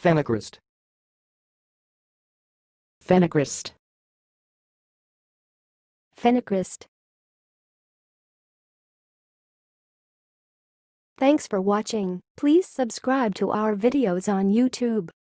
Phenocryst. Phenocryst. Phenocryst. Thanks for watching. Please subscribe to our videos on YouTube.